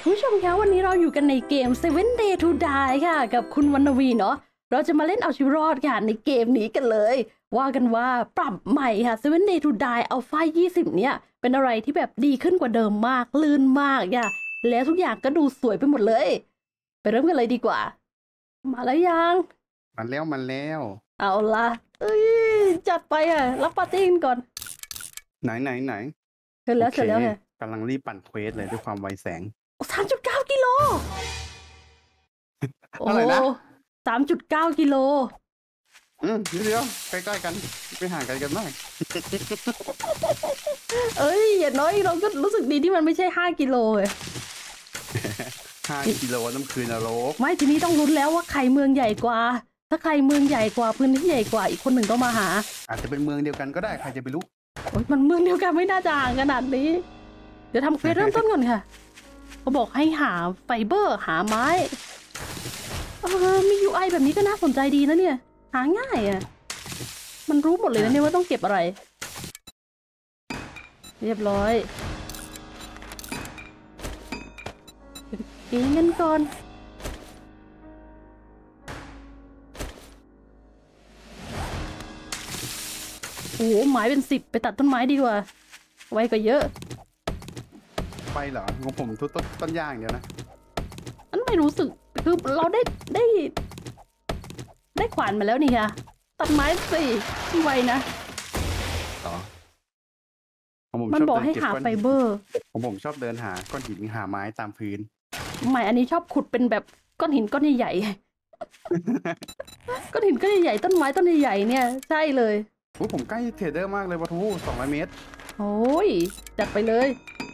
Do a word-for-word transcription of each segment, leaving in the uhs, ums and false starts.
ผู้ชมคะวันนี้เราอยู่กันในเกม seven Days to Die ค่ะกับคุณวรรณวีเนาะเราจะมาเล่นเอาชีวิตรอดค่ะในเกมนี้กันเลยว่ากันว่าปรับใหม่ค่ะ seven Days to Die Alpha ยี่สิบเนี่ยเป็นอะไรที่แบบดีขึ้นกว่าเดิมมากลื่นมากค่ะแล้วทุกอย่างก็ดูสวยไปหมดเลยไปเริ่มกันเลยดีกว่ามาแล้วยังมันแล้วมันแล้วเอาละเอ้ยจัดไปอ่ะรับปาร์ตี้กันก่อนไหนไหนไหนเสร็จแล้วเสร็จแล้วไงกำลังรีบปั่นเควสเลยด้วยความไวแสงสามจุดเก้ากิโลโอ้โหสามจุดเก้ากิโลอืมเดี๋ยวใกล้ๆกันไม่ห่างกันกันมากเอ้ยอย่างน้อยเราก็รู้สึกดีที่มันไม่ใช่ห้ากิโลเลยห้ากิโลน้ำคืนนรกไม่ทีนี้ต้องลุ้นแล้วว่าใครเมืองใหญ่กว่าถ้าใครเมืองใหญ่กว่าพื้นที่ใหญ่กว่าอีกคนหนึ่งต้องมาหาอาจจะเป็นเมืองเดียวกันก็ได้ใครจะไปรู้โอ๊ยมันเมืองเดียวกันไม่น่าจะห่างขนาดนี้เดี๋ยวทำเควสเริ่มต้นก่อนค่ะเขาบอกให้หาไฟเบอร์หาไม้เออมี ยู ไอ แบบนี้ก็น่าสนใจดีนะเนี่ยหาง่ายอ่ะมันรู้หมดเลยนะเนี่ยว่าต้องเก็บอะไรเรียบร้อยเก็บเงินก่อนโอ้โหไม้เป็นสิบไปตัดต้นไม้ดีกว่าไว้ก็เยอะไปเหรอของผมทุกต้นต้นย่างเดียวนะอันไม่รู้สึกคือเราได้ได้ได้ขวานมาแล้วนี่ค่ะตัดไม้สิที่ไวนะต่อมันบอกให้หาไฟเบอร์ผมผมชอบเดินหาก้อนหินหาไม้ตามพื้นใหม่อันนี้ชอบขุดเป็นแบบก้อนหินก้อนใหญ่ๆก้อนหินก้อนใหญ่ๆต้นไม้ต้นใหญ่ๆเนี่ยใช่เลยโอ้ผมใกล้เทรดเดอร์มากเลยวัตถุสองร้อยเมตรโอ้ยจัดไปเลย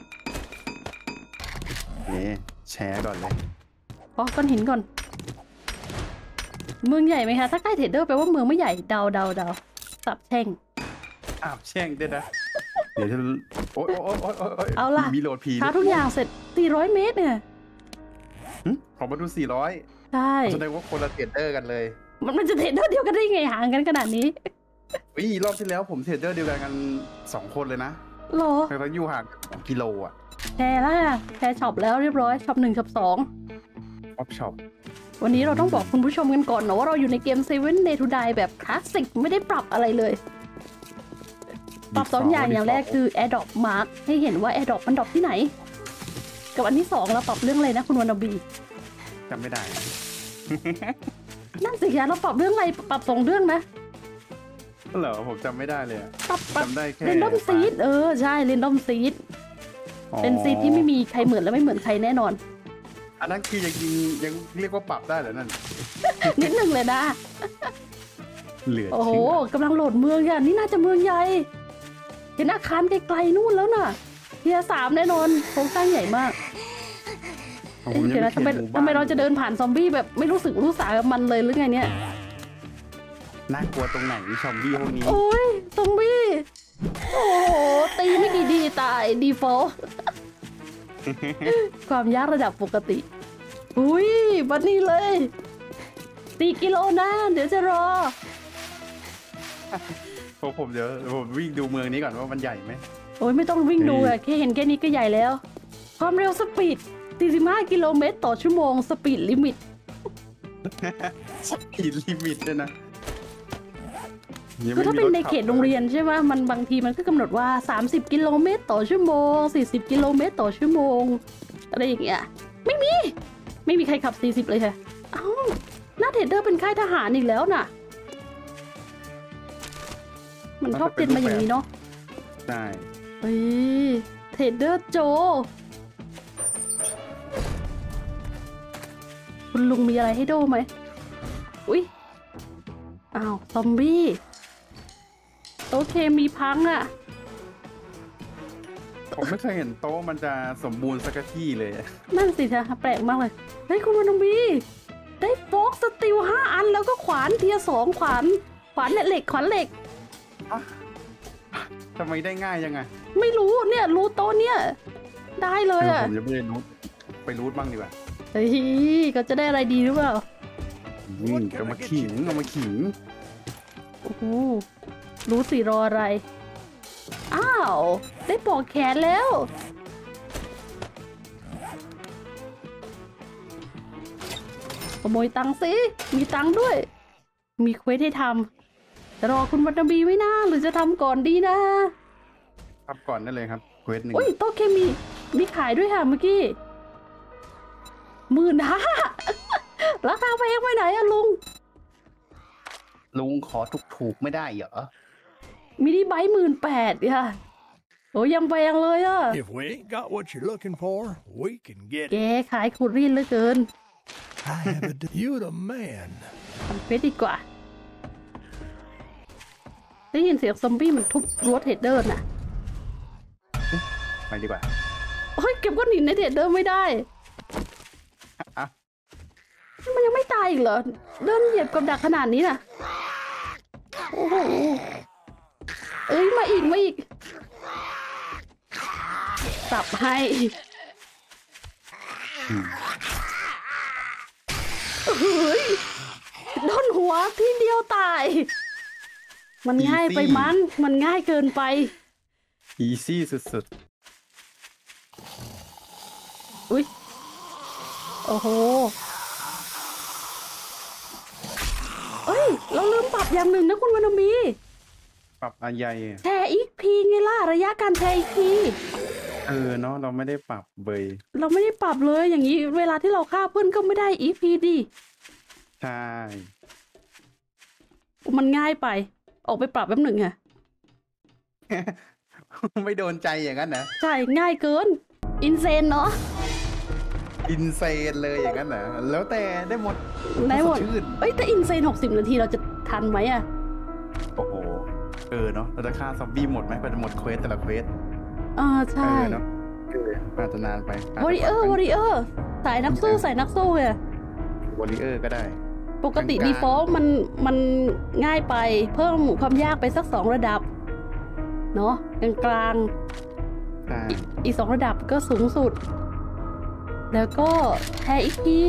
นี่แชร์ก่อนเลยอ๋อก้อนหินก่อนเมืองใหญ่ไหมคะถ้าใกล้เทรดเดอร์แปลว่าเมืองไม่ใหญ่เดาเดาเดาสับแช่งอ้าวแช่งเด็ดนะเดี๋ยวจะโอ๊ยโอ๊ยโอ๊ยโอ๊ยเอาล่ะมีโหลดผีหาทุกอย่างเสร็จสี่ร้อยเมตรเนี่ยขอมาดูสี่ร้อยใช่แสดงว่าคนละเทรดเดอร์กันเลยมันมันจะเทรดเดอร์เดียวกันได้ไงห่างกันขนาดนี้อีรอบที่แล้วผมเทรดเดอร์เดียวกันกันสองคนเลยนะหรอแต่เราอยู่ห่างกิโลอ่ะแชร์แล้วค่ะแชร์ช็อปแล้วเรียบร้อยช็อปหนึ่งช็อปสองออฟช็อปวันนี้เราต้องบอกคุณผู้ชมกันก่อนนะว่าเราอยู่ในเกม seven Days to Die แบบคลาสสิกไม่ได้ปรับอะไรเลยปรับสองอย่างอย่างแรกคือ Adopt Mark ให้เห็นว่า Adopt มันดรอปที่ไหนกับอันที่สองเราปรับเรื่องอะไรนะคุณวรรณบีจำไม่ได้นั่นสิคะเราปรับเรื่องอะไรปรับสองเรื่องนะเหรอผมจำไม่ได้เลยปรับจำได้แค่ Random Seed เออใช่ Random Seed เป็นซีดที่ไม่มีใครเหมือนและไม่เหมือนใครแน่นอนอันนั้นคือยังยังเรียกว่าปรับได้เหรอนั่นนิดนึงเลยนะเหลือโอ้โหกำลังโหลดเมืองกันนี่น่าจะเมืองใหญ่เห็นอาคารไกลๆนู่นแล้วน่ะเทียร์สามแน่นอนโครงสร้างใหญ่มากเดี๋ยวนะทำไมทำไมเราจะเดินผ่านซอมบี้แบบไม่รู้สึกรู้สากับมันเลยหรือไงเนี่ยน่ากลัวตรงไหนซอมบี้พวกนี้โอ้ยซอมบี้โอ้โหตีไม่กี่ดีตายดีฟอลต์ความยากระดับปกติอุ้ยบัดนี้เลยสี่กิโลนะเดี๋ยวจะรอผมผมเดี๋ยวผมวิ่งดูเมืองนี้ก่อนว่ามันใหญ่ไหมโอ้ยไม่ต้องวิ่งดูอะแค่เห็นแค่นี้ก็ใหญ่แล้วความเร็วสปีดสี่สิบห้ากิโลเมตรต่อชั่วโมงสปีดลิมิตสปีดลิมิตด้วยนะคือถ้าเป็นในเขตโรงเรียนใช่ไหมมันบางทีมันก็กำหนดว่าสามสิบกิโลเมตรต่อชั่วโมงสี่สิบกิโลเมตรต่อชั่วโมงอะไรอย่างเงี้ยไม่มีไม่มีใครขับสี่สิบเลยค่ะเอ้าหน้าเทรดเดอร์เป็นค่ายทหารอีกแล้วน่ะมันชอบเจนมาอย่างนี้เนาะใช่เฮ้ยเทรดเดอร์โจคุณลุงมีอะไรให้โดไหมอุ๊ยอ้าวซอมบี้โต๊ะเคมีพังอ่ะผมไม่เคยเห็นโต๊ะมันจะสมบูรณ์สักที่เลยนั่นสิคะแปลกมากเลยเฮ้ยคุณวรรณบีได้โฟกสตีลห้าอันแล้วก็ขวานเทียสองขวานขวานเหล็กขวานเหล็กทำไมได้ง่ายยังไงไม่รู้เนี่ยรู้โต๊ะเนี่ยได้เลยอ่ะผมจะไม่ได้รูทไปรูทบ้างดีกว่าเฮ้ยก็จะได้อะไรดีหรือเปล่าเอามาขิงเอามาขิงโอ้โหรู้สิรออะไรอ้าวได้ปอกแขนแล้วโมยตังค์สิมีตังค์ด้วยมีเควสให้ทำจะรอคุณวัตบีไหมนะหรือจะทำก่อนดีนะทำก่อนได้เลยครับเควสหนึ่งอุ้ยโต๊ะเคมีมีขายด้วยค่ะเมื่อกี้หมื่นห้าราคาแพงไปไหนอะลุงลุงขอถูกๆไม่ได้เหรอมินิไบค์หมื่นแปดค่ะโอ้ยังแพงเลยอะ If we ain't got what you're looking for we can get แกขายขุดรีนเหลือเกิน I have a you the man ทำเฟสดีกว่าได้ยินเสียงซอมบี้มันทุบรั้วเทรดเดอร์น่ะไปดีกว่าเฮ้ยเก็บก้อนหินในเทรดเดอร์ไม่ได้อะมันยังไม่ตายอีกเหรอเดินเหยียบกับดักขนาดนี้น่ะโอ้โหเอ้ยมาอีกมาอีกสับให้เฮ้ยโดนหัวทีเดียวตายมันง่ายไปมั้งมันง่ายเกินไปอีซี่สุดๆอุ้ยโอ้โหเอ้ยเราลืมปรับอย่างหนึ่งนะคุณวรรณมีปรับอะไรแชร์อีกพีไงล่ะระยะการแชร์อีกพีเออเนาะเราไม่ได้ปรับเบยเราไม่ได้ปรับเลยอย่างนี้เวลาที่เราฆ่าเพื่อนก็ไม่ได้อีกพีดิใช่มันง่ายไปออกไปปรับแป๊บหนึ่งค่ะไม่โดนใจอย่างนั้นนะใช่ง่ายเกินอินเซนเนาะอินเซนเลยอย่างนั้นนะแล้วแต่ได้หมดได้หมดเอ้ยแต่อินเซนหกสิบนาทีเราจะทันไหมอะโอ้โหเออเนาะเราจะฆ่าซอมบี้หมดไหมกว่าจะหมดเควสแต่ละเควสอ่าใช่เนาะอาจจะนานไปวอริเออร์วอริเออร์สายนักสู้สายนักสู้เลยวอริเออร์ก็ได้ปกติดีฟอลต์มันมันง่ายไปเพิ่มความยากไปสักสองระดับเนาะกลางกลางอีกสองระดับก็สูงสุดแล้วก็แพ้อีกที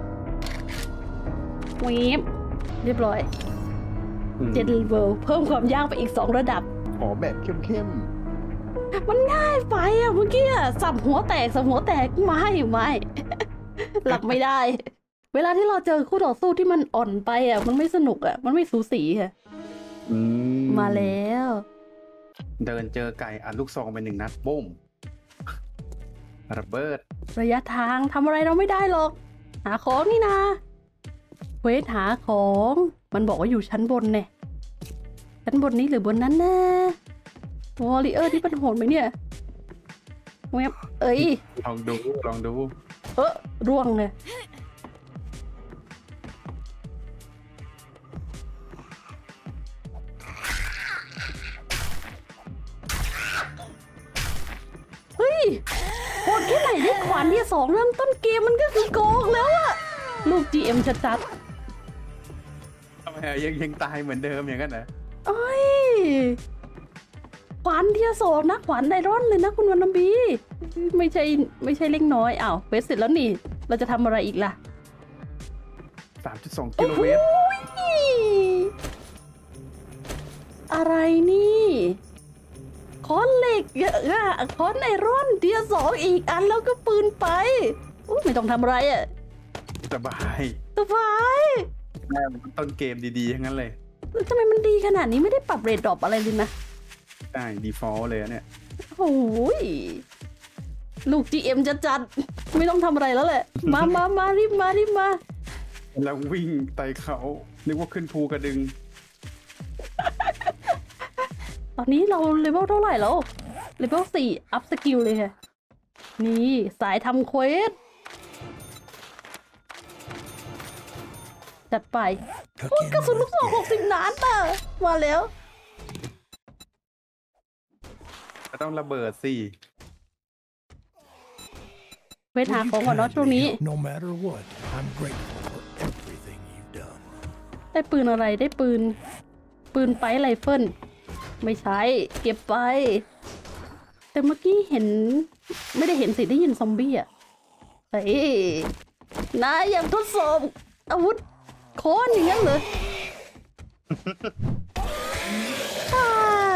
วีบเรียบร้อยเจ็ดเลเวลเพิ่มความยากไปอีกสองระดับขอแบบเข้มๆมันง่ายไปอ่ะเมื่อกี้สับหัวแตกสับหัวแตกไม่ไม่หลับไม่ได้เวลาที่เราเจอคู่ต่อสู้ที่มันอ่อนไปอ่ะมันไม่สนุกอ่ะมันไม่สูสีค่ะมาแล้วเดินเจอไก่อัดลูกซองไปหนึ่งนัดบุ้มระเบิดระยะทางทำอะไรเราไม่ได้หรอกหาของนี่นะเวทหาของมันบอกว่าอยู่ชั้นบนเนี่ยชั้นบนนี้หรือบนนั้นนะวอริเออร์ที่มันโหดไหมเนี่ยเว็บเอ้ยลองดูลองดูเออร่วงเลยเฮ้ยโหดแค่ไหนได้ขวานที่สองเริ่มต้นเกมมันก็คือโกงแล้วอะลูก จี เอ็ม ชัดๆทำไมยังยังตายเหมือนเดิมอย่างนั้นนะเอ้ยขวานเทียสองนะขวานไดรอนเลยนะคุณวรรณบีไม่ใช่ไม่ใช่เล็กน้อยอ้าวเวสเสร็จแล้วนี่เราจะทำอะไรอีกล่ะสามจุดสอง กิโลเมตรอะไรนี่ค้อนเหล็กอะค้อนไอรอนเทียสองอีกอันแล้วก็ปืนไปอู้ไม่ต้องทำอะไรอะสบายสบายแม่มันต้นเกมดีๆทั้งนั้นเลยทำไมมันดีขนาดนี้ไม่ได้ปรับเรทดรอปอะไรเลยนะใช่ดีฟอลต์เลยเนี่ยโอ้ยลูก จี เอ็ม จะจัดไม่ต้องทำอะไรแล้วแหละมามามารีบมารีบมาแล้ววิ่งไต่เขานึกว่าขึ้นภูกระดึงตอนนี้เราเลเวลเท่าไหร่แล้วเลเวลสี่อัพสกิลเลยค่ะนี่สายทำเควสจัดไปกระสุนลูกซองหกสิบนัดอ่ะมาแล้วต้องระเบิดสิไปหาของก่อนเนาะช่วงนี้ได้ปืนอะไรได้ปืนปืนไปไรเฟิลไม่ใช่เก็บไปแต่เมื่อกี้เห็นไม่ได้เห็นสิได้ยินซอมบี้อ่ะเฮ้ยนายอยากทดสอบอาวุธโค้นอย่างนั้นเหรอใช่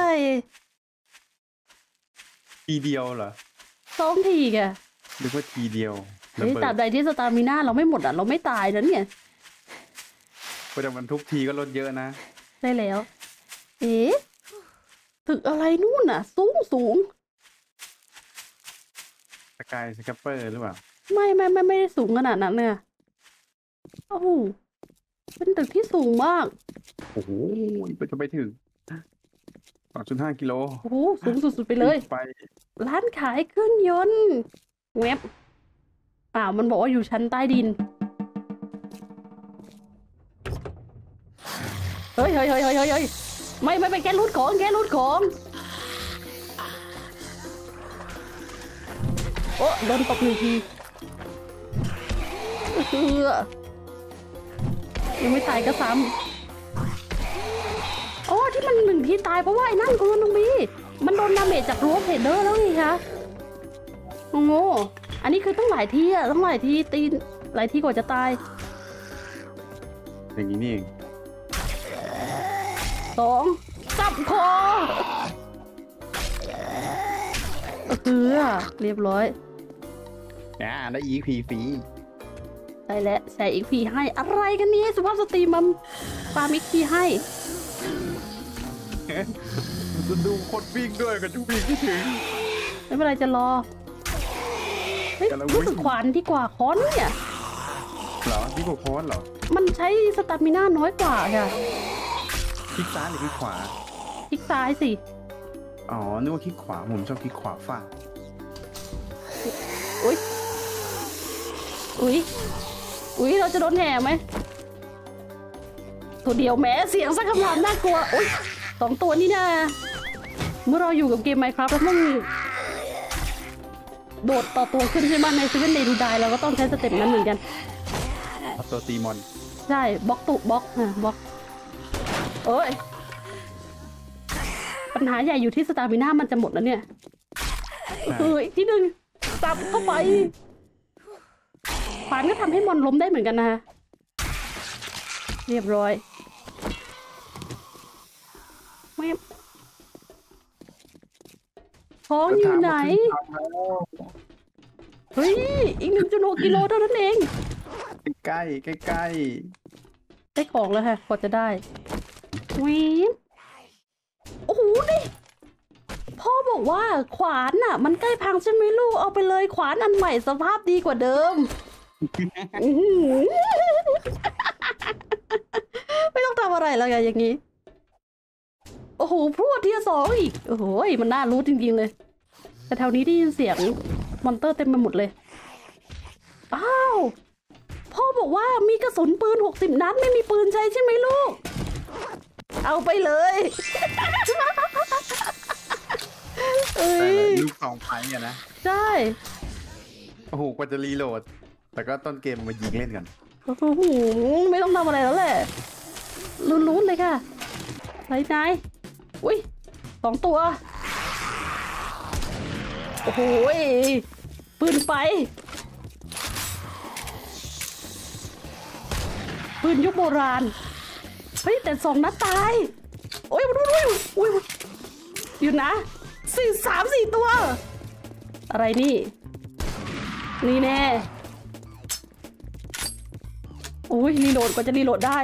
ทีเดียวเหรอสองทีแกหรือว่าทีเดียวเฮ้ยตราบใดที่สตามิน่าเราไม่หมดอ่ะเราไม่ตายนะเนี่ยเพราะแต่มันทุบทีก็ลดเยอะนะได้แล้ว เอ๊ะตึกอะไรนู่นน่ะ สูงสูงสกายสแคปเปอร์หรือเปล่าไม่ไม่ไม่ไม่ได้สูงขนาดนั้นเนี่ยโอ้โหเป็นตึกที่สูงมากโอ้โหไปจะไปถึงสองจุดห้ากิโลโอ้โหสูงสุดๆไปเลยไปร้านขายเครื่องยนต์เว็บอ้าวมันบอกว่าอยู่ชั้นใต้ดิน เฮ้ยเฮ้ยเฮ้ยเฮ้ยเฮ้ยเฮ้ยไม่ไม่ไปแกรูดของแกรูดของโอ้โดนตบหนึ่งทีเออยังไม่ตายก็ซ้ำโอ้ที่มันหนึ่งทีตายเพราะว่าไอ้นั่นคุณลุงบีมันโดนดาเมจจากรั้วเพดเดอร์แล้วนี่คะโอ้โหอันนี้คือต้องหลายทีอะต้องหลายทีตีหลายทีกว่าจะตายอย่างนี้นี่เองสองจับคอเออเรียบร้อยอ่าได้อีพีฟรีใช่แล้วใส่อีกพีให้อะไรกันเนี่ยสุภาพสตรีมัมปามิกพีให้จะดูคนวิ่งด้วยกับจุวิ่งไม่ถึงไม่เป็นไรจะรอเฮ้ยกำลังวิ่งรู้สึกขวานที่กว่าค้อนเนี่ยเหรอพี่โกโค้ดเหรอมันใช้สตามิน่าน้อยกว่าค่ะคลิกซ้ายหรือคลิกขวาคลิกซ้ายสิอ๋อนึกว่าคลิกขวาผมชอบคลิกขวาฝ่าอุ้ยอุ้ยอุ้ยเราจะโดนแห่ไหมตัวเดียวแม้เสียงสักคำรามน่ากลัวอุ้ยสองตัวนี่นะเมื่อเราอยู่กับเกม Minecraft แล้วต้องโดดต่อตัวขึ้นใช่ไหมใน Seven Days to Die เราก็ต้องใช้สเต็ปนั้นเหมือนกันเอาตัวตีมอนใช่บล็อกตุบล็อกฮะบล็อกเอ้ยปัญหาใหญ่อยู่ที่สตามิน่ามันจะหมดแล้วเนี่ยเอ้ยที่หนึ่งจับเข้าไปขวานก็ทำให้มอนล้มได้เหมือนกันนะเรียบร้อยไม่ท้องอยู่ไหนเฮ้ยอีกหนึ่งจุดหกกิโลเท่านั้นเองใกล้ใกล้ใกล้ได้ของแล้วค่ะกว่าจะได้วีบโอ้โหนี่พ่อบอกว่าขวานน่ะ มันใกล้พังใช่ไหมลูกเอาไปเลยขวานอันใหม่สภาพดีกว่าเดิม ไม่ต้องทำอะไรแล้วไงอย่างนี้โอ้โหพรวดเทียสองอีกโอ้โหมันน่ารู้จริงๆเลยแต่แถวนี้ได้ยินเสียงมอนเตอร์เต็มไปหมดเลยอ้าวพ่อบอกว่ามีกระสุนปืนหกสิบนัดไม่มีปืนใช้ใช่ไหมลูกเอาไปเลยเอ้แต่ยลูกสองไพ่อะนะใช่โอ้โหกว่าจะรีโหลด แต่ก็ต้นเกมมายิงเล่นกันโอ้โหไม่ต้องทำอะไรแล้วแหละลุ้นๆเลยค่ะไหนไหนอุ้ยสองตัวโอ้โหปืนไฟปืนยุคโบราณเฮ้ยแต่สองนัดตายโอ้ยดูดูอุ้ยอยู่นะสี่สามสี่ตัวอะไรนี่นี่แน่อุ้ยรีโหลดกว่าจะรีโหลดได้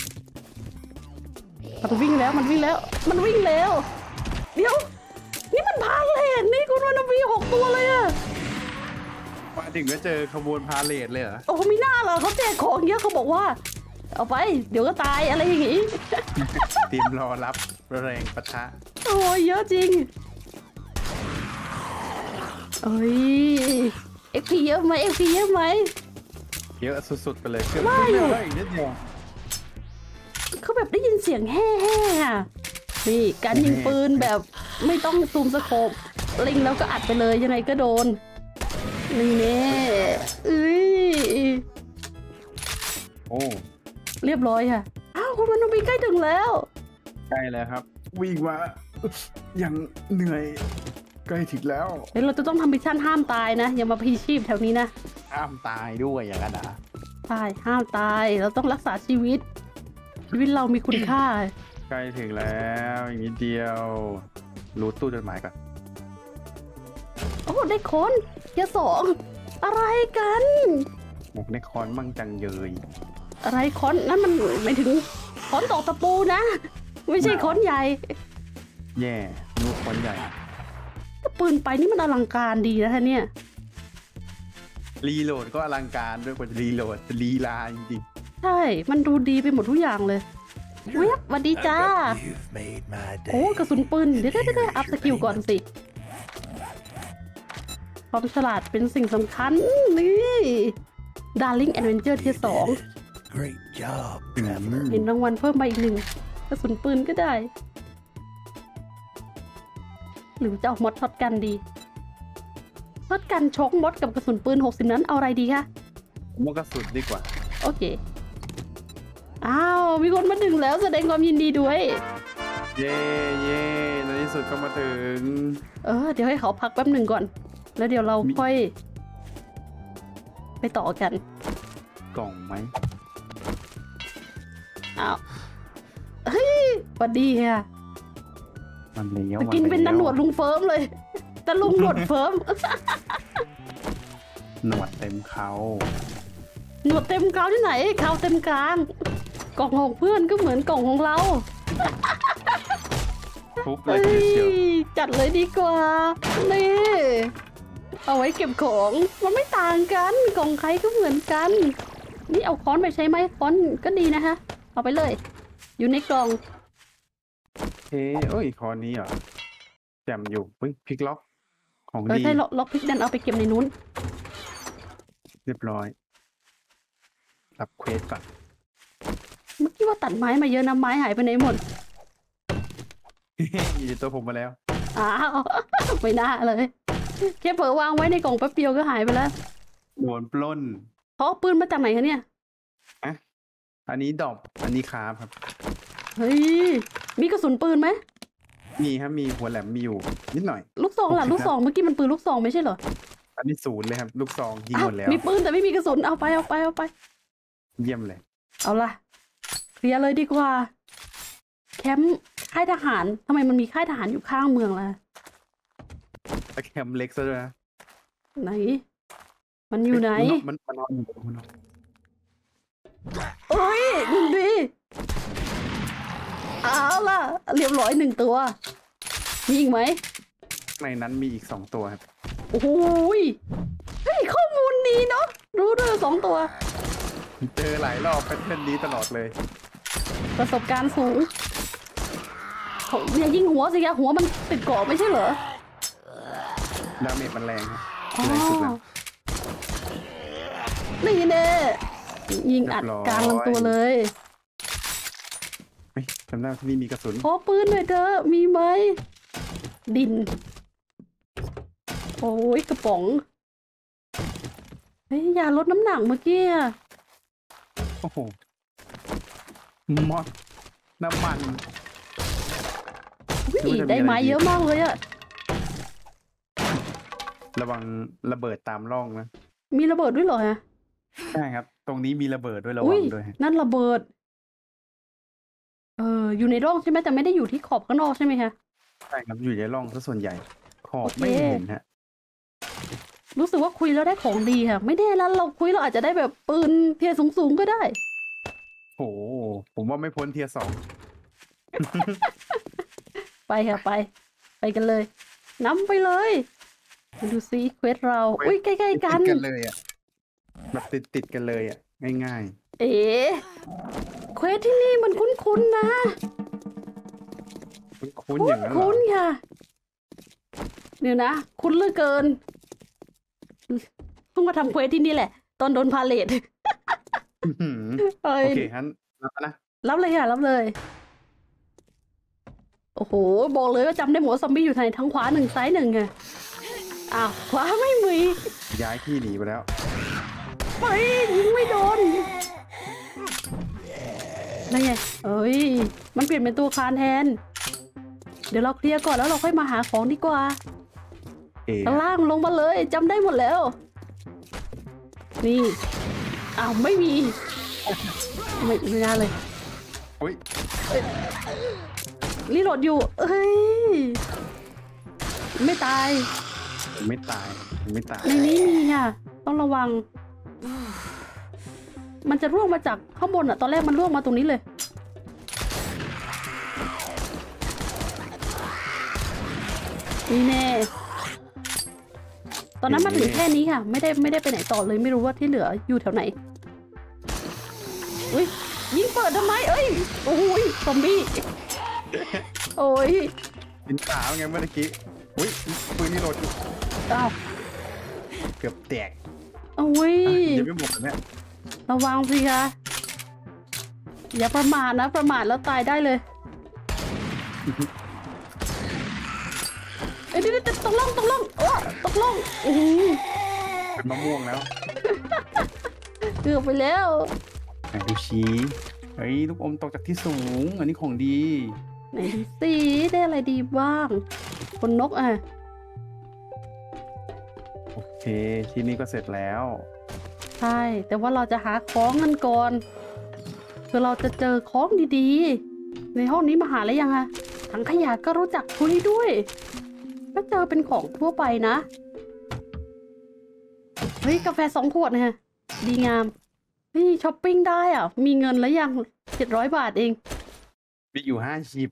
มันวิ่งแล้วมันวิ่งแล้วมันวิ่งแล้วเดี๋ยวนี่มันพาเลทนี่คุณวันวีหกตัวเลยอะมาถึงก็เจอขบวนพาเลทเลยเหรอโอ้มีหน้าเหรอเขาแจกของเยอะเขาบอกว่าเอาไปเดี๋ยวก็ตายอะไรอย่างงี้เตรียมรอรับแรงปะทะโอ้ยเยอะจริงเอ้ยเอ็กพีเยอะไหมเอ็กพีเยอะไหมเยอะสุดๆไปเลยเชื่อว่าอยู่ได้อีกนิดเดียวเขาแบบได้ยินเสียงแห่ๆอะนี่การยิงปืนแบบไม่ต้องซูมสโคปลิงแล้วก็อัดไปเลยยังไงก็โดนนี่แน่เอ้ยโอ้เรียบร้อยค่ะอ้าวคุณมันบีใกล้ถึงแล้วใกล้แล้วครับ วิ่งมายังเหนื่อยใกล้ถึงแล้วเดี๋ยวเราจะต้องทำมิชชั่นห้ามตายนะอย่ามาพีชีพแถวนี้นะห้ามตายด้วยอย่างนั้นนะใช่ห้ามตายเราต้องรักษาชีวิตชีวิตเรามีคุณค่าใกล้ถึงแล้วอีกนิดเดียวรูดตู้จดหมายก่อนโอ้ได้คนเกียร์สองอะไรกันหมกในคอนมั่งจังเยยอะไรค้อนนั่นมันหมายถึงค้อนตอกตะปูนะ ไม่ใช่ค้อนใหญ่แย่ลูกคนใหญ่ปืนไปนี่มันอลังการดีนะท่านเนี่ยรีโหลดก็อลังการด้วยกว่าจะรีโหลดลีลาจริงใช่ มันดูดีไปหมดทุกอย่างเลยเว็บสวัสดีจ้า You've made my โอ้ day. กระสุนปืน เดี๋ยวเดี๋ยวเดี๋ยวอัพสกิลก่อนสิ ความฉลาดเป็นสิ่งสำคัญ นี่ Darling Adventure ที่สอง Great job, ๆอื traveler. มเห็นรางวัลเพิ่มมาอีกหนึ่งกระสุนปืนก็ได้ หรือจะเอามดช็อตกันดีช็อตกันชกมดกับกระสุนปืนหกสิบนั้นเอาอะไรดีคะผมว่ากระสุนดีกว่าโอเค อ้าว มีคนมาถึงแล้วแสดงความยินดีด้วยเย่เย่ในที่สุดก็มาถึงเออ เดี๋ยวให้เขาพักแป๊บหนึ่งก่อน แล้วเดี๋ยวเราค่อย ไปต่อกันกล่องไหมอ้าวเฮ้ยสวัสดีค่ะมันเลี้ยวกินเป็นมันันหนวดลุงเฟิร์มเลยแต่ลุงหนวดเฟิร์มหนวดเต็มเขาหนวดเต็มกลางที่ไหนเขาเต็มกลาง กล่องของเพื่อนก็เหมือนกล่องของเราทุบเลเฮ้ยยเชียวจัดเลยดีกว่า นี่ เอาไว้เก็บของ มันไม่ต่างกัน กล่องใครก็เหมือนกัน นี่เอาค้อนไปใช้ไหมค้อนก็ดีนะฮะ เอาไปเลย อยู่ในกล่องเฮ้ยเอ้ยคอนี้เหรอแจมอยู่เฮ้ยพลิกล็อกของเออดีใช่ล็อกล็อกพลิกดันเอาไปเก็บในนู้นเรียบร้อยรับเควสก่อนเมื่อกี้ว่าตัดไม้มาเยอะนะไม้หายไปไหนหมดอยู่ตัวผมมาแล้วอ้าว ไม่น่าเลย แค่เผลอวางไว้ในกล่องแป๊บเดียวก็หายไปแล้วโดนปล้นเขาเอาปืนมาจากไหนคะเนี่ยอันนี้ดอกอันนี้คาบครับเฮ้ย มีกระสุนปืนไหมมีครับมีหัวแหลมมีอยู่นิดหน่อยลูกซองล่ะโอเคครับลูกซองเมื่อกี้มันปืนลูกซองไม่ใช่เหรออันนี้ศูนย์เลยครับ ลูกซองยิงอ้าวหมดแล้วมีปืนแต่ไม่มีกระสุนเอาไปเอาไปเอาไปเยี่ยมเลยเอาล่ะเคลียร์เลยดีกว่า แคมป์ค่ายทหารทำไมมันมีค่ายทหารอยู่ข้างเมืองล่ะตะแคมเล็กซะด้วยนะไหน มันอยู่ไหนมันมันนอนอยู่มันนอนเอ้ยหนึ่งดีเอาล่ะ เรียบร้อยหนึ่งตัว มีอีกไหมในนั้นมีอีกสองตัวครับโอ้โหยเฮ้ยข้อมูลดีเนาะรู้ด้วยสองตัวเจอหลายรอบเป็นเช่นนี้ตลอดเลยประสบการณ์สูงเขาเนี่ยยิงหัวสิคะหัวมันติดเกาะไม่ใช่เหรอดาเมจมันแรงครับอ๋อแรงสุดแล้วนี่แน่ยิงอัดเรียบร้อยกลางลำตัวเลยเฮ้ยจำได้ว่าที่นี่มีกระสุนขอปืนหน่อยเถอะมีไหม ดิน โอ้ยกระป๋อง เฮ้ยยาลดน้ำหนักเมื่อกี้อะโอ้โหมอดน้ำมันอุ๊ยดูว่าจะมีได้ไม้อะไรดีเยอะมากเลยอะระวังระเบิดตามร่องนะมีระเบิดด้วยเหรอฮะใช่ครับ ตรงนี้มีระเบิดด้วยระอุ้วัยงด้วยฮะนั่นระเบิด เออ อยู่ในร่องใช่ไหมแต่ไม่ได้อยู่ที่ขอบข้างนอกใช่ไหมคะใช่ครับอยู่ในร่องซะส่วนใหญ่ ขอบโอเคไม่เห็นฮะรู้สึกว่าคุยแล้วได้ของดีค่ะ ไม่แน่แล้วเราคุยเราอาจจะได้แบบปืนเทียร์สูงๆก็ได้โอ้โหผมว่าไม่พ้นเทียร์สองไปค่ะไป ไปกันเลยนำไปเลยมาดูซิเควสเรา อุ้ยใกล้ๆกันติดกันเลยอ่ะแบบติดติดกันเลยอ่ะง่ายเอ๋เควสที่นี่มันคุ้นๆนะๆคุ้นๆอย่างนั้นเหรอคุ้นๆค่ะ เดี๋ยวนะ คุ้นเหลือเกินเพิ่งมาทำเควสที่นี่แหละ ตอนโดนพาเลทอื้อหือเอ้ยโอเคงั้นรับนะรับเลยค่ะรับเลย โอ้โห บอกเลยว่าจำได้หมดว่าซอมบี้อยู่ทางไหนทั้งขวาหนึ่งซ้ายหนึ่งค่ะอ้าวขวาไม่มีย้ายที่หนีไปแล้วไปยิงไม่โดนนั่นไงเอ้ย มันเปลี่ยนเป็นตัวคานแทน เดี๋ยวเราเคลียร์ก่อนแล้วเราค่อยมาหาของดีกว่าเอ๋ข้างล่างลงมาเลยจำได้หมดแล้ว นี่ อ้าว ไม่มี ไม่ไม่น่าเลยอุ้ยรีโหลดอยู่ เอ้ย ไม่ตายไม่ตายไม่ตายในนี้มีค่ะ ต้องระวังมันจะร่วงมาจากข้างบนอะตอนแรกมันร่วงมาตรงนี้เลยนี่แน่ตอนนั้นมาถึงแค่นี้ค่ะไม่ได้ไม่ได้ไปไหนต่อเลยไม่รู้ว่าที่เหลืออยู่แถวไหนอุ้ยยิงเปิดทำไมเอ้ยโอ้ยซอมบี้โอ้ยเป็นสาวไงเมื่อกี้อุ้ยปืนนี่โหลดอยู่อ้าวเกือบแตกโอ้ยยังไม่หมดเนี่ยระวังสิคะอย่าประมาทนะประมาทแล้วตายได้เลยเอ้ยเดี๋ยวตกล่องตกล่องโอ้ตกล่องโอ้โหเป็นมะม่วงแล้วเกือบไปแล้วไหนดูชี้เฮ้ยลูกอมตกจากที่สูงอันนี้ของดีไหนดูสิได้อะไรดีบ้างคนนกอ่ะโอเคที่นี่ก็เสร็จแล้วใช่แต่ว่าเราจะหาของกันก่อนคือเราจะเจอของดีๆในห้องนี้มาหาแล้วยังอะถังขยะก็รู้จักคุยด้วยก็เจอเป็นของทั่วไปนะเฮ้ยกาแฟสองขวดนะดีงามนี่ช้อปปิ้งได้อ่ะมีเงินแล้วยังเจ็ดร้อยบาทเองมีอยู่ห้าสิบ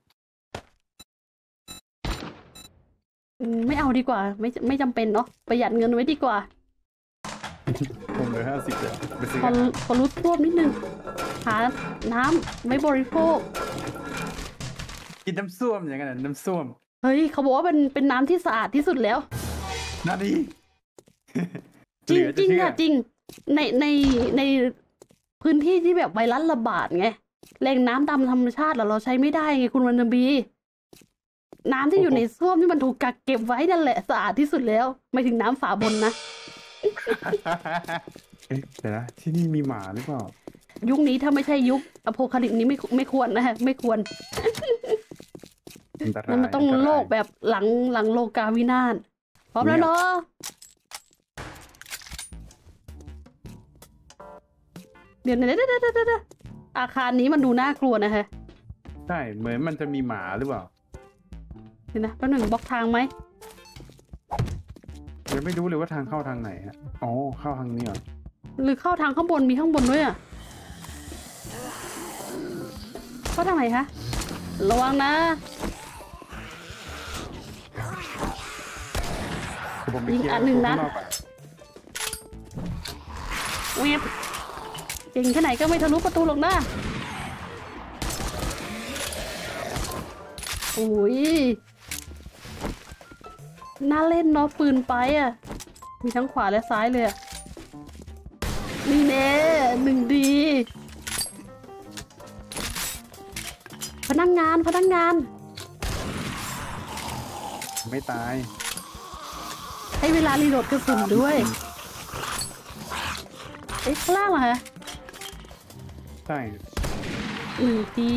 ไม่เอาดีกว่าไม่ไม่จำเป็นเนาะประหยัดเงินไว้ดีกว่าผมเลยห้าสิบเลยพอพอรู้ท่วมนิดนึงหาน้ำไม่บริโภคกินน้ำส้วมอย่างนั้นน้ำส้วมเฮ้ยเขาบอกว่าเป็นเป็นน้ำที่สะอาดที่สุดแล้วนั่นดิจริงจริงอะจริงในในในพื้นที่ที่แบบไวรัสระบาดไงแหล่งน้ำตามธรรมชาติเราใช้ไม่ได้ไงคุณวันนบีน้ำที่อยู่ในส้วมที่มันถูกกักเก็บไว้นั่นแหละสะอาดที่สุดแล้วไม่ถึงน้ำฝาบนนะเอ๊ะเดี๋ยวนะที่นี่มีหมาหรือเปล่ายุคนี้ถ้าไม่ใช่ยุคอโพคาลิปนี้ไม่ไม่ควรนะฮะไม่ควรนั่นมันต้องโลกแบบหลังหลังโลกาวินาศพร้อมแล้วเนาะเดี๋ยวเดี๋ยวเดี๋ยวเดี๋ยวอาคารนี้มันดูน่ากลัวนะฮะใช่เหมือนมันจะมีหมาหรือเปล่าเดี๋ยวนะแป๊บหนึ่งบล็อกทางไหมยังไม่รู้เลยว่าทางเข้าทางไหนฮะอ๋อเข้าทางนี้เหรอหรือเข้าทางข้างบนมีข้างบนด้วยอ่ะเข้าทางไหนคะระวังนะยิงอันหนึ่งนะเว็บเก่งแค่ไหนก็ไม่ทะลุประตูหรอกนะโอ้ยน่าเล่นเนาะปืนไปอ่ะมีทั้งขวาและซ้ายเลยนี่แน่หนึ่งดีพนักงานพนักงานไม่ตายให้เวลารีโหลดกระสุนด้วยเอ๊ะข้างล่างเหรอฮะใช่หนึ่งที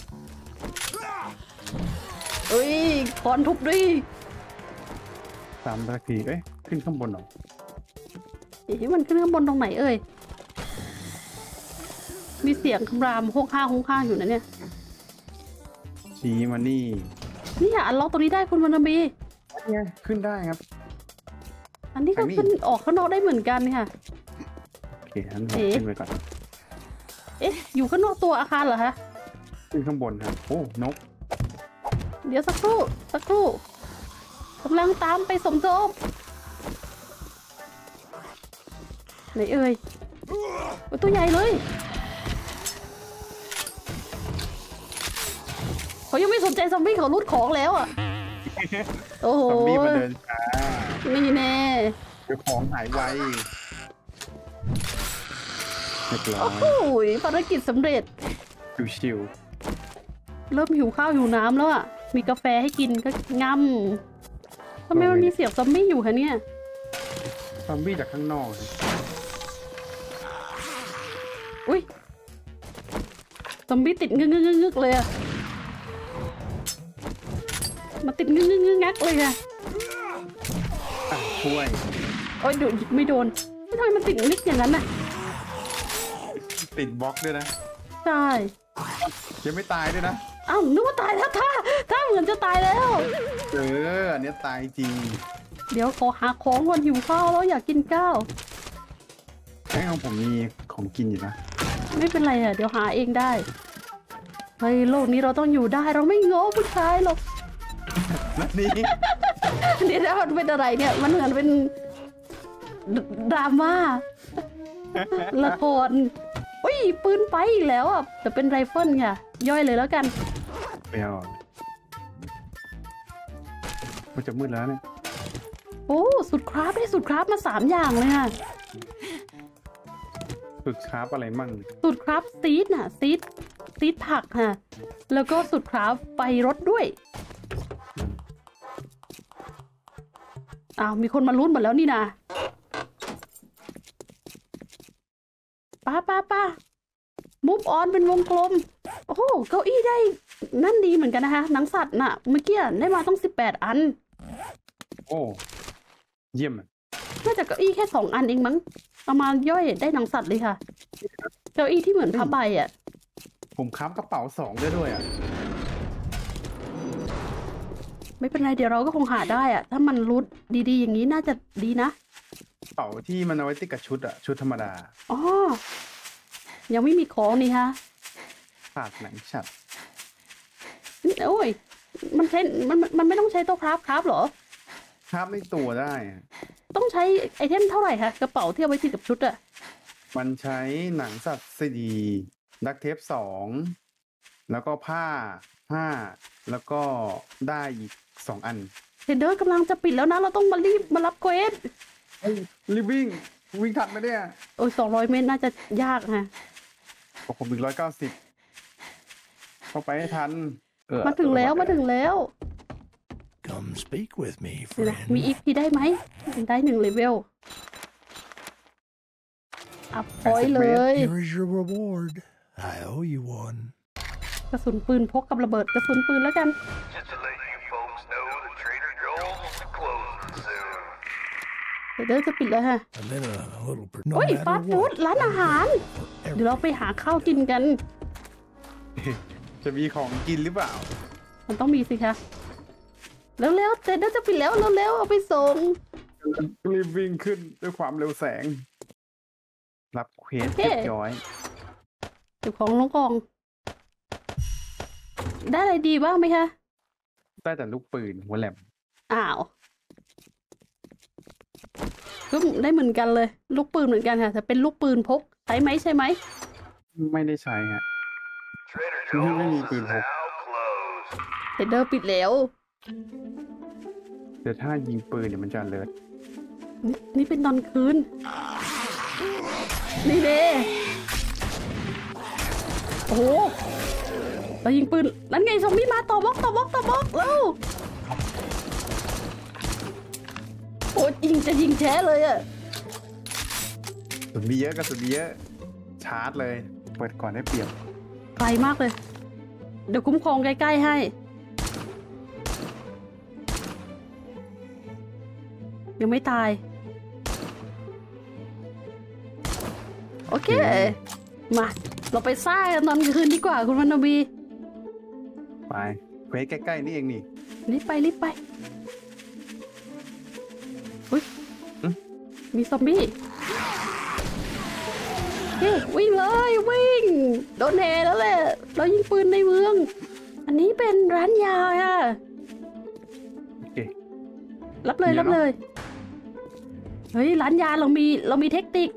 เอ้ยคอนทุบด้วยสามสักทีเอ้ยขึ้นข้างบนหรอเอ๊ะมันขึ้นข้างบนตรงไหนเอ่ยมีเสียงคำรามโค้งข้างโค้งข้างอยู่นะเนี่ยชี้มานี่นี่อ่ะอันล็อกตรงนี้ได้คุณวรรณบีเนี่ยขึ้นได้ครับอันนี้ก็ขึ้นออกข้างนอกได้เหมือนกันค่ะโอเคงั้นขึ้นไปก่อนเอ๊ะอยู่ข้างนอกตัวอาคารเหรอฮะขึ้นข้างบนครับโอ้นกเดี๋ยวสักครู่สักครู่กำลังตามไปสมทบไหนเอ่ยตัวใหญ่เลยเขายังไม่สนใจซอมบี้เขารูดของแล้วอ่ะโอ้โหซอมบี้มาเดินช้านี่แน่เดี๋ยวของหายไวเรียบร้อยโอ้โหภารกิจสำเร็จชิวๆเริ่มหิวข้าวหิวน้ำแล้วอ่ะมีกาแฟให้กินก็ง่ำทำไมมันมีเสียงซอมบี้อยู่คะเนี่ยซอมบี้จากข้างนอกอุ้ยซอมบี้ติดงึกงึกงึกเลยอะมาติดงึกงึกงึกงักเลยอะช่วยโอ้ยโดนไม่โดนไม่ทำไมมันติดนิดอย่างนั้นน่ะติดบล็อกด้วยนะใช่ยังไม่ตายด้วยนะอ้าวนึกว่าตายแล้วท่าท่าเหมือนจะตายแล้วเอออันนี้ตายจริงเดี๋ยวขอหาของก่อนหิวข้าวแล้วอยากกินข้าวให้ของผมมีขของกินอยู่นะไม่เป็นไรอ่ะเดี๋ยวหาเองได้เฮ้ยโลกนี้เราต้องอยู่ได้เราไม่ง้อผู้ชายหรอกแล้วนี่เดี๋ยวมันเป็นอะไรเนี่ยมันเหมือนเป็นดราม่าละครอุ้ยปืนไปอีกแล้วอ่ะแต่เป็นไรเฟิลค่ะย่อยเลยแล้วกันไปเอามันจะมืดแล้วเนี่ยโอ้สุดคราฟได้สุดคราฟมาสามอย่างเลยค่ะฝึกคราฟอะไรมั่งสุดคราฟซีดน่ะซีดซีดผักค่ะแล้วก็สุดคราฟไฟรถด้วยอ้าวมีคนมาลุ้นหมดแล้วนี่นะป้าป้าป้ามุฟออนเป็นวงกลมโอ้โหเก้าอี้ได้นั่นดีเหมือนกันนะคะหนังสัตว์น่ะเมื่อกี้ได้มาต้องสิบแปดอันโอ้เยี่ยมอะน่าจะเก้าอี้แค่สองอันเองมั้งเอามาย่อยได้หนังสัตว์เลยค่ะเก้าอี้ที่เหมือนผ้าใบอ่ะผมคราฟกระเป๋าสองได้ด้วยอ่ะไม่เป็นไรเดี๋ยวเราก็คงหาได้อ่ะถ้ามันรูดดีๆอย่างนี้น่าจะดีนะกระเป๋าที่มันเอาไว้ติดกับชุดอ่ะชุดธรรมดาอ๋อยังไม่มีของนี่ฮะขาดหนังฉัดโอ้ยมันใช้มันมันไม่ต้องใช้โต๊ะคราฟครับเหรอคราฟในตัวได้อะต้องใช้ไอเทมเท่าไหร่คะกระเป๋าที่เอาไว้ติดกับชุดอะมันใช้หนังสัตว์สี่ดักเทปสองแล้วก็ผ้าห้าแล้วก็ได้อีกสองอันเฮดเดอร์กำลังจะปิดแล้วนะเราต้องมารีบมารับเควสรีบวิ่งวิ่งทันไหมเนี่ยโอ้ยสองร้อยเมตรน่าจะยากนะบอกผมอีกร้อยเก้าสิบเข้าไปให้ทันเออมาถึงแล้วมาถึงแล้ว Come speak with me, นี่นะ friend. มีอีพีได้ไหมได้หนึ่งเลเวลอัพพอยต์เลย Here is your reward. I owe you one. กระสุนปืนพกกับระเบิดกระสุนปืนแล้วกัน Just to let you folks know that Trader Joel's will be closing soon. เฮดเดอร์จะปิดแล้วฮะ And then a little per- no โอ้ย matter ฟาสต์ฟู้ด what. ร้านอาหาร เดี๋ยวเราไปหาข้าวกินกันจะมีของกินหรือเปล่ามันต้องมีสิคะเร็วๆเจนน่าจะปิดแล้วเร็วๆเอาไปส่งรีบวิ่งขึ้นด้วยความเร็วแสง รับเควสโอเคเรียบร้อยเก็บของลงกอง ได้อะไรดีบ้างไหมคะได้แต่ลูกปืนหัวแหลมอ้าวก็ได้เหมือนกันเลย ลูกปืนเหมือนกันค่ะแต่เป็นลูกปืนพกใช้ไหมใช่ไหมไม่ได้ใช้ฮะ Trader Mhm, Joel's good is hope. now closed. เฮดเดอร์ปิดแล้วเดี๋ยวถ้ายิงปืนเนี่ยมันจะเลิศนี่นี่เป็นตอนคืน นี่เด้โอ้โหเรายิงปืนนั่นไงซอมบี้มาต่อบล็อกต่อบล็อกต่อบล็อกแล้วโอ้ยยิงจะยิงแช้เลยอะสุดมีเยอะก็สุดมีเยอะ ชาร์จเลย เปิดก่อนได้เปรียบไกลมากเลย เดี๋ยวคุ้มครองใกล้ๆให้ ยังไม่ตาย โอเค มา เราไปซ่ากันตอนคืนดีกว่าคุณวรรณวีไปเควสใกล้ๆนี่เองนี่รีบไปรีบไปอุ้ยอืมมีซอมบี้เฮ้ยวิ่งเลยวิ่ง โดนแห่แล้วแหละ เรายิงปืนในเมือง อันนี้เป็นร้านยาค่ะโอเครับเลยมีแล้วรับเลย เฮ้ย ร้านยาเรามีเรามีเทคนิค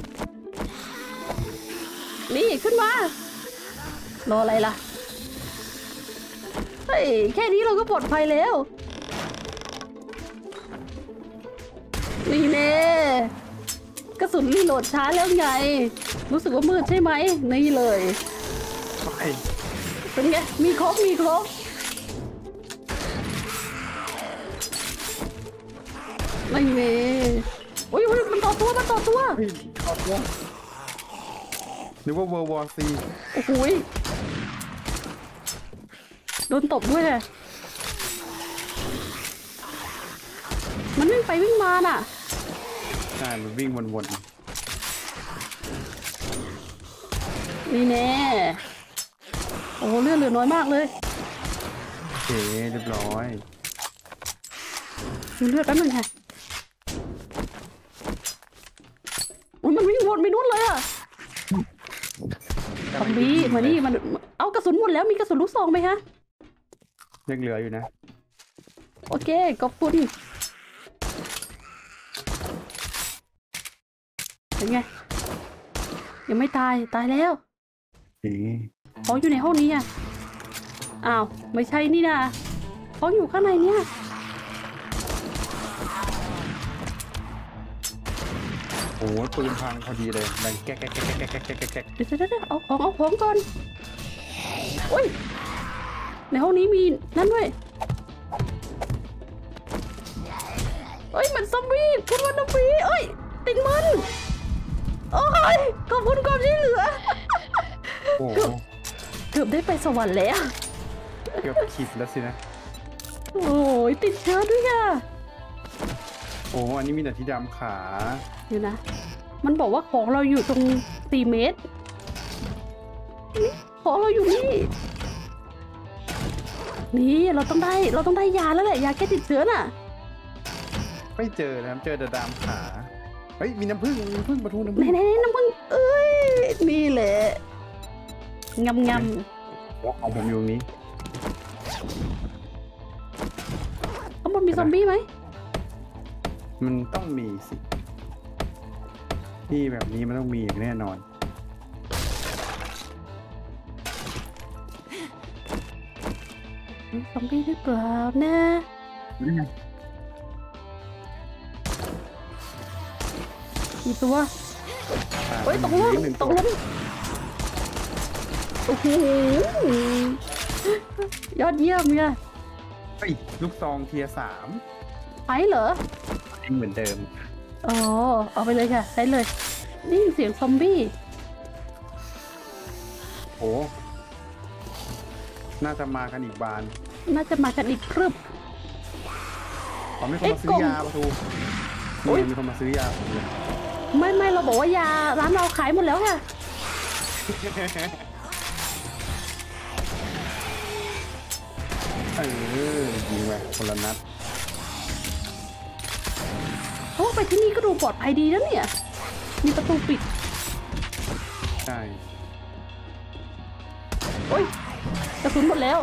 นี่ขึ้นมา รออะไรล่ะ เฮ้ย แค่นี้เราก็ปลอดภัยแล้ว นี่แน่กระสุนรีโหลดช้าแล้วไง รู้สึกว่ามืดใช่ไหม นี่เลยไปเป็นไง มีครบ มีครบไม่เมอุ้ยอุ้ยมันต่อตัว มันต่อตัวเฮ้ยขอบคุณนึกว่า World War C โอ้โหยโดนตบด้วยเลยมันวิ่งไปวิ่งมาน่ะใช่ มันวิ่งวนนี่แน่ โอ้โหเลือดเหลือน้อยมากเลยๆโอเคเรียบร้อยดูเลือดแป๊บนึงค่ะโอ้ยมันวิ่งวนไปนู่นเลยอ่ะซอมบี้มานี่มันเอากระสุนหมดแล้วมีกระสุนลูกซองไหมคะยังเหลืออยู่นะโอเคขอบคุณเป็นไงยังไม่ตายตายแล้วเอ๊ะของอยู่ในห้องนี้อ่ะอ้าวไม่ใช่นี่นะของอยู่ข้างในเนี่ยโอ้โหปืนพังพอดีเลยดังแก๊กแก๊กแก๊กแก๊กแก๊กแก๊กแก๊กแก๊กเดี๋ยวเดี๋ยวเดี๋ยวเอาของเอาของก่อนโอ้ยในห้องนี้มีนั่นด้วยเอ้ยมันซอมบี้คุณวันนบีเอ้ยติดมันโอ้ยขอบคุณความช่วยเหลือโอ้โหเกือบได้ไปสวรรค์แล้วเกือบขีดแล้วสินะโอ้ยติดเชื้อด้วยค่ะโอ้อันนี้มีแต่ที่ดำขาอยู่นะมันบอกว่าของเราอยู่ตรงสี่เมตรนี่ของเราอยู่นี่นี่เราต้องได้เราต้องได้ยาแล้วแหละยาแก้ติดเชื้อน่ะไม่เจอนะครับเจอแต่ดำขาเฮ้ยมีน้ำผึ้งมีน้ำผึ้งปลาทูน้ำไหนผึ้งไหนไหนน้ำผึ้งเอ้ยนี่แหละงำงของผมอยู่ตรงนี้ำข้างบนมีซอมบี้ไหมมันต้องมีสิที่แบบนี้มันต้องมีอย่างแน่นอนมีซอมบี้หรือเปล่านะกี่ตัวเฮ้ยตกลงหนึ่งตตักวลงโอ้โหยอดเยี่ยมเนี่ยเฮ้ยลูกซองเทียร์สามไปเหรอยังเหมือนเดิมอ๋อเอาไปเลยค่ะใช้เลยนี่เสียงซอมบี้โอ้น่าจะมากันอีกบานน่าจะมากันอีกครึบเขาไม่คนมาซื้อยาปะทูโอ๊ยนี่มีคนมาซื้อยาผมเลยไม่ไม่เราบอกว่ายาร้านเราขายหมดแล้วค่ะเออยิงไปคนละนัดโอ้ไปที่นี่ก็ดูปลอดภัยดีนะเนี่ย มีประตูปิดใช่โอ้ยกระสุนหมดแล้ว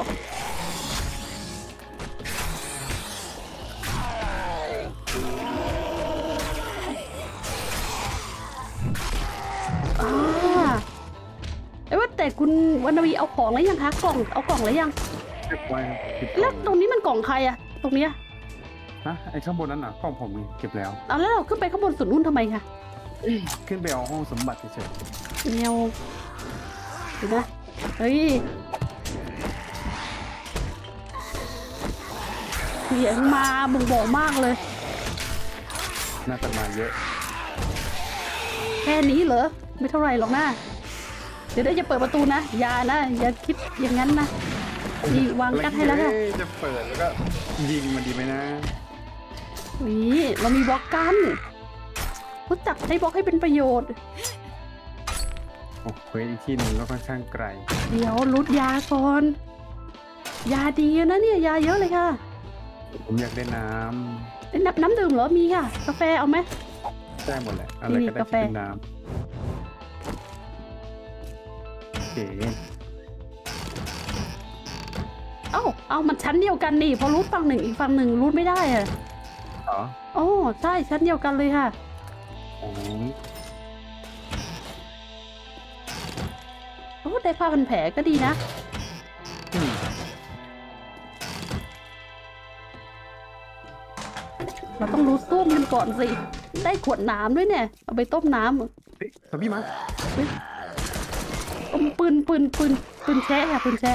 อ่าไอ้ว่าแต่คุณวรรณวีเอาของแล้วยังคะกล่องเอากล่องแล้วยังเก็บไว้เก็บแล้วกตล่รองงนี้มันกล่องใครอะตรงเนี้ยนะไอ้ข้างบนนั้นน่ะกล่องผมนี่เก็บแล้วเอาแล้วเราขึ้นไปข้างบนสุดนู่นทำไมคะขึ้นไปเอาห้องสมบัติเฉยเนียวเห็นนะเฮ้ยเสียงมาบ่งบอกมากเลยๆน่าจะมาเยอะแค่นี้เหรอ ไม่เท่าไหร่หรอกนะ เดี๋ยวได้จะเปิดประตูนะ อย่านะ อย่าคิดอย่างนั้นนะนี่วางกัดให้แล้วค่ะเอ๊ะจะเปิดแล้วก็ยิงมันดีไหมนะนี่เรามีบล็อกกันรู้จักใช้บล็อกให้เป็นประโยชน์โอ้เควสอีกที่หนึ่งก็ค่อนข้างไกลเดี๋ยวรูดยาก่อน ยาดีนะเนี่ย ยาเยอะเลยค่ะผมอยากได้น้เอ้ยน้ำน้ำดื่มเหรอ มีค่ะ กาแฟเอาไหมำได้หมดแหละอะไรนี่ก็ได้กาแฟที่เป็นน้ำโอเคเอ้า เอามันชั้นเดียวกันนี่ พอรูดฝั่งหนึ่งอีกฝั่งหนึ่งรูดไม่ได้อะเหรออ๋อใช่ชั้นเดียวกันเลยค่ะอ๋อโอ้ได้ผ้าพันแผลก็ดีนะอืมเราต้องรู้ส้วมกันก่อนสิ ได้ขวดน้ำด้วยเนี่ย เอาไปต้มน้ำเฮ้ยสบี้มาอมปืนปืนปืนปืนแช่ค่ะปืนแช่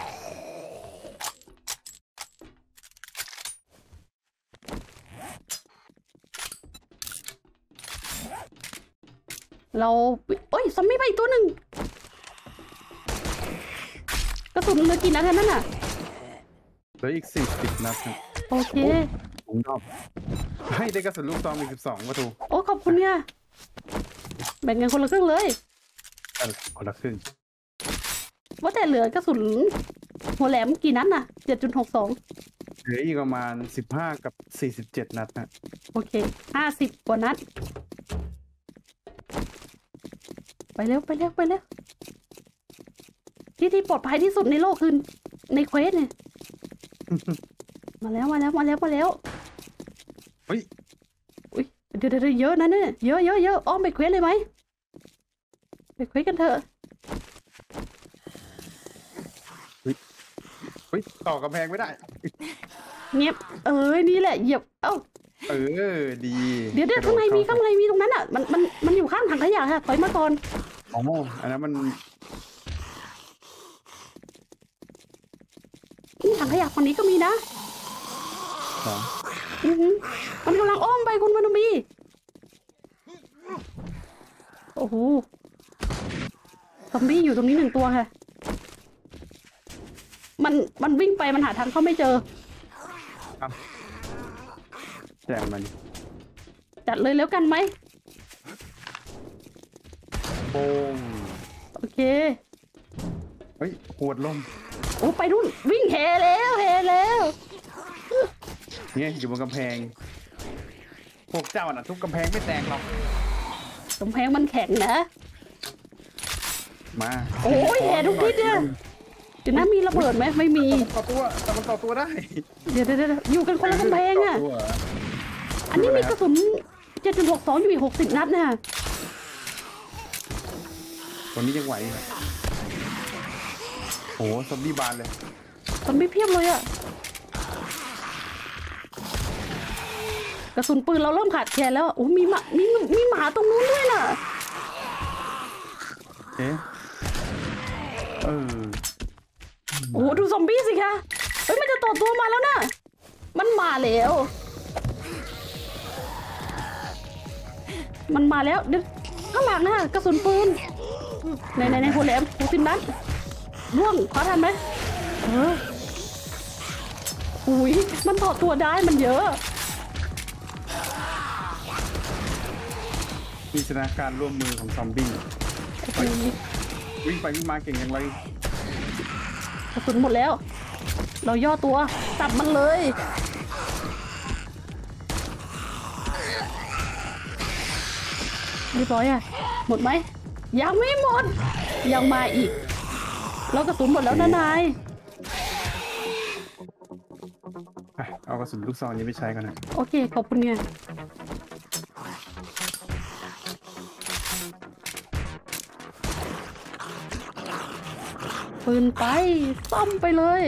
เราเอ้ยซอมบี้ไปอีกตัวหนึ่งกระสุนเหลือกี่นัดกันนั่นน่ะเหลืออีกสี่สิบนัดครับโอเคผมชอบให้ได้กระสุนลูกซองอีกสิบสองประตูโอ้ขอบคุณเนี่ยแบ่งกันคนละครึ่งเลยกันคนละครึ่งว่าแต่เหลือกระสุนหัวแหลมกี่นัดน่ะเจ็ดจุดหกสองเหลืออีกประมาณสิบห้ากับสี่สิบเจ็ดนัดนะโอเคห้าสิบกว่านัด ไปเร็วไปเร็วไปเร็วที่ที่ปลอดภัยที่สุดในโลกคือในเควสเนี่ย มาแล้วมาแล้วมาแล้วมาแล้วเฮ้ยอุ้ยเดี๋ยวเดี๋ยวเยอะนะเนี่ยเยอะเยอะเยอะอ้อมไปเควสเลยไหมไปเควสกันเถอะเฮ้ยต่อกำแพงไม่ได้เงียบเอ้ยนี่แหละเหยียบเอ้าเออดีเดี๋ยวเดี๋ยวข้างในมีข้างในมีตรงนั้นอ่ะมันมันมันอยู่ข้างถังขยะค่ะถอยมาก่อนอ๋ออันนั้นมันนี่ถังขยะฝั่งนี้ก็มีนะเหรออือหือมันกำลังอ้อมไปคุณวานุมีโอ้โหซอมบี้อยู่ตรงนี้หนึ่งตัวค่ะ มันมันวิ่งไปมันหาทางเข้าไม่เจอแจกมันจัดเลยแล้วกันไหมโป้งโอเคเฮ้ยขวดลมโอ้ไปนู่นวิ่งแห่แล้วแห่แล้วเนี่ยอยู่บนกำแพง พวกเจ้าน่ะทุบกำแพงไม่แตกหรอกกำแพงมันแข็งนะมาโอ้ยแห่ทุกทิศเนี่ยเดี๋ยวนะมีระเบิดไหมไม่มีต่อตัวแต่มันต่อตัวได้เดี๋ยวเดี๋ยวเดี๋ยวอยู่กันคนละกำแพงอ่ะต่ตัวอันนี้มีกระสุนเจ็ดจุดหกสองอยู่อีกหกสิบนัดน่ะตัวนี้ยังไหวอยู่โอ้โหซอมบี้บานเลยมันไม่เพียบเลยอ่ะ กระสุนปืนเราเริ่มขาดแคลนแล้วโอ้มีหมามีมีหมาตรงนู้นด้วยน่ะเอ๊ะเออโอ้ดูซอมบี้สิคะเฮ้ยมันจะต่อตัวมาแล้วนะมันมาแล้วมันมาแล้วเดี๋ยวข้างหลังนะกระสุนปืนในในในหัวแหลมหัวสิบนัดร่วงขอทันไหมเอออุ้ยมันต่อตัวได้มันเยอะมีชนะการร่วมมือของซอมบี้โอ้ยวิ่งไปวิ่งมาเก่งอย่างไรกระสุนหมดแล้ว เราย่อตัวจับมันเลยเรียบร้อยอะหมดไหมยังไม่หมดยังมาอีกเรากระสุนหมดแล้วนะนายอ่ะเอากระสุนลูกซองนี้ไปใช้กันนะโอเคขอบคุณไงปืนไปซ่อมไปเลย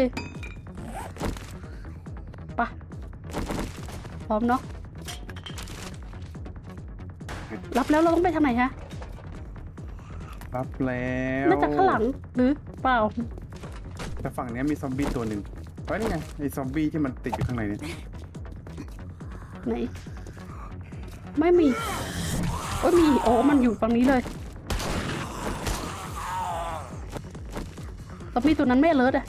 ไปะพร้อมเนาะรับแล้วเราต้องไปทางไหนฮะรับแล้วน่าจะข้างหลังหรือเปล่าแต่ฝั่งเนี้ยมีซอมบี้ตัวหนึ่งไว้นี่ไงไอ้ซอมบี้ที่มันติดอยู่ข้างในเนี่ยไหน ไม่มีโอ้ยมีโอ้มันอยู่ฝั่งนี้เลยซอมบี้ตัวนั้นไม่เลิศอะ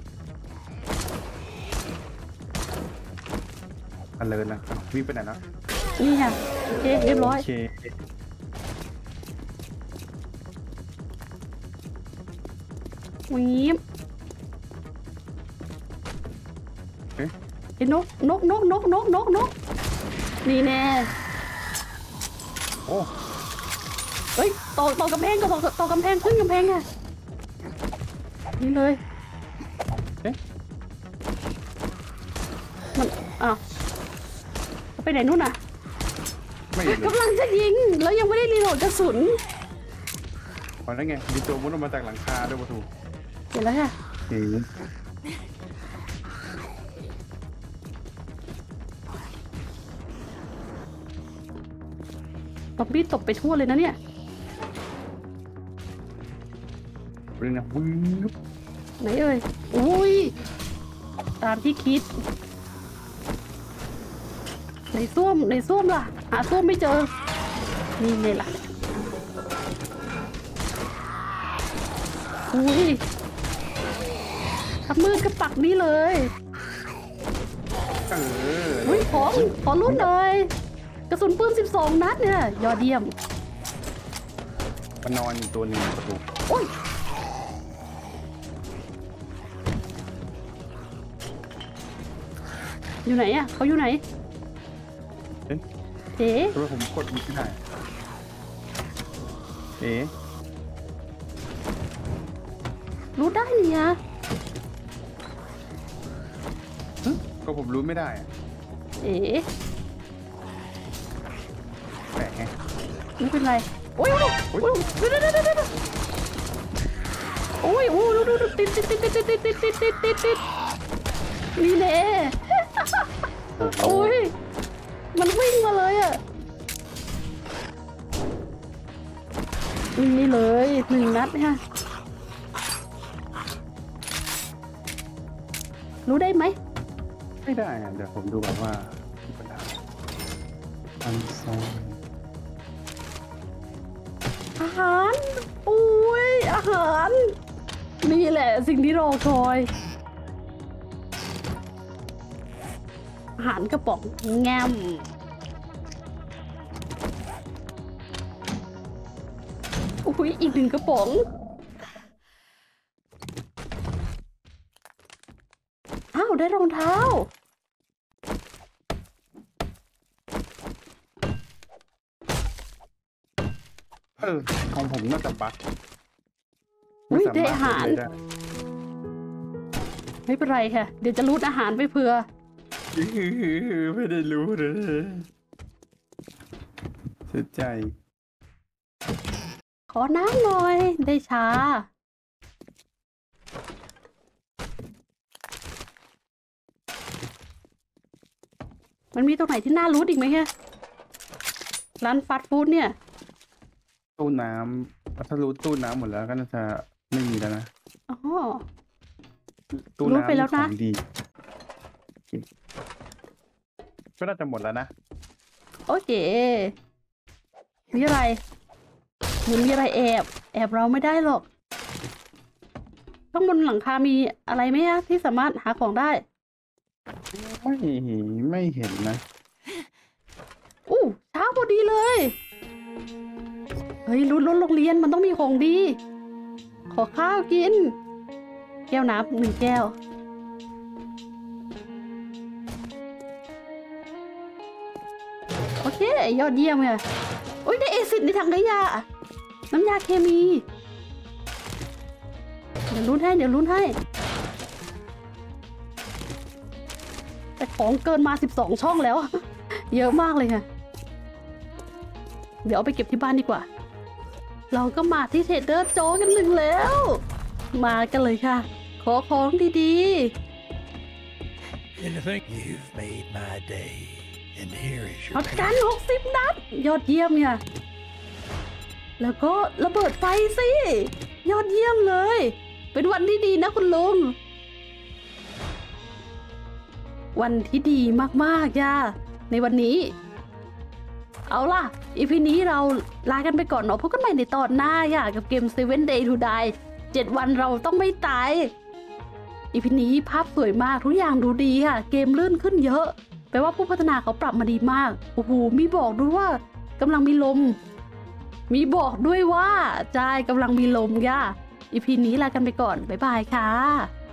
อันเลยนะอ้าววิ่งไปไหนแล้วนี่ค่ะโอเคเรียบร้อยโอเควีบเอ๊ะไอ้นกนกนกนกนกนกนกนี่แน่โอ้เฮ้ยต่อต่อกำแพงก็ต่อต่อกำแพงขึ้นกำแพงไงนี่เลยเอ๊ะมันอ้าวไปไหนนู่นน่ะไม่เห็นเลยกำลังจะยิงแล้วยังไม่ได้รีโหลดกระสุนเพราะนั่นไงมีตัวมุดออกมาจากหลังคาด้วยประตูเห็นแล้วค่ะเห็นซอมบี้ตบไปทั่วเลยนะเนี่ยเรื่องนะวืบไหนเอ่ยอุ้ยตามที่คิดในส้วมในส้วมล่ะหาส้วมไม่เจอนี่ไงล่ะอุ้ยทับมือก็ปักนี่เลยเอออุ้ยขอขอรุ่นเลยกระสุนปืนสิบสองนัดเนี่ยยอดเยี่ยมมันนอนอยู่ตัวหนึ่งประตูโอ้ยอยู่ไหนอ่ะเขาอยู่ไหนเอ๊ะเอ๋ทำไมผมกดไม่ได้เอ๊ะรู้ได้เนี่ยหึก็ผมรู้ไม่ได้อะเอ๋แปลกไงไม่เป็นไรโอ้ยโอ้ยโอ้ยเดี๋ยวเดี๋ยวเดี๋ยวเดี๋ยวโอ้ยโอ้ยดูดูดูติดติดติดติดติดติดติดติดติดติดนี่แน่โอ้ยมันวิ่งมาเลยอ่ะวิ่งนี่เลยหนึ่งนัดค่ะรู้ได้ไหมไม่ได้อะเดี๋ยวผมดูแบบว่าปัญหาอันซอนอาหารโอ้ยอาหารนี่แหละสิ่งที่รอคอยอาหารกระป๋องแงมอุ้ยอีกหนึ่งกระป๋องอ้าวได้รองเท้าเออของผมน่าจะบั๊กอุ๊ยม่สมถได้อาหารเล่นเลยไม่เป็นไรค่ะ เดี๋ยวจะรูดอาหารไปเผื่อไม่ได้รู้เลยเสียใจขอน้ำหน่อยได้ช้า มันมีตรงไหนที่น่ารู้อีกไหมฮะร้านฟาสต์ฟู้ดเนี่ยตู้น้ำถ้ารู้ตู้น้ำหมดแล้วก็น่าจะไม่มีแล้วนะอ๋อตู้รู้น้ำไปแล้วนะของดีก็น่าจะหมดแล้วนะโอเค มีอะไรเหมือนมีอะไรแอบ แอบเราไม่ได้หรอก ข้างบนหลังคามีอะไรไหมฮะที่สามารถหาของได้ไม่ไม่เห็นนะอู้เช้าพอดีเลย เฮ้ยรุ่นรถโรงเรียนมันต้องมีของดี ขอข้าวกิน แก้วน้ำหนึ่งแก้ว โอเค ยอดเยี่ยมเลยโอ้ยได้เอซิดในถังขยะน้ำยาเคมี เดี๋ยวรุ่นให้ เดี๋ยวรุ่นให้ แต่ของเกินมาสิบสองช่องแล้ว เยอะมากเลยค่ะ เดี๋ยวเอาไปเก็บที่บ้านดีกว่า เราก็มาที่เทรดเดอร์โจกันหนึ่งแล้ว มากันเลยค่ะ ขอของดี Anything? You've made my day. And here is ๆ your ช็อตกัน payment. หกสิบนัด ยอดเยี่ยมค่ะ แล้วก็ระเบิดไฟสิ ยอดเยี่ยมเลย เป็นวันที่ดีนะคุณลุง วันที่ดีมากๆย่าในวันนี้ เอาล่ะ อีพีนี้เราลากันไปก่อนเนาะพบกันใหม่ในตอนหน้าย่ากับเกม Seven Day to Die เจ็ดวันเราต้องไม่ตาย อีพีนี้ภาพสวยมากทุกอย่างดูดีค่ะ เกมลื่นขึ้นเยอะแปลว่าผู้พัฒนาเขาปรับมาดีมาก โอ้โห มีบอกด้วยว่ากำลังมีลม มีบอกด้วยว่าใช่กำลังมีลมย่าอีพีนี้ลากันไปก่อน บ๊ายบายค่ะ